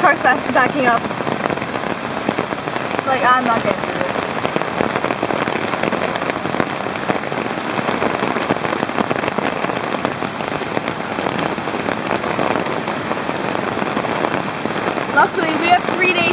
car's backing up. Like, I'm not getting through this. Luckily, we have 3 days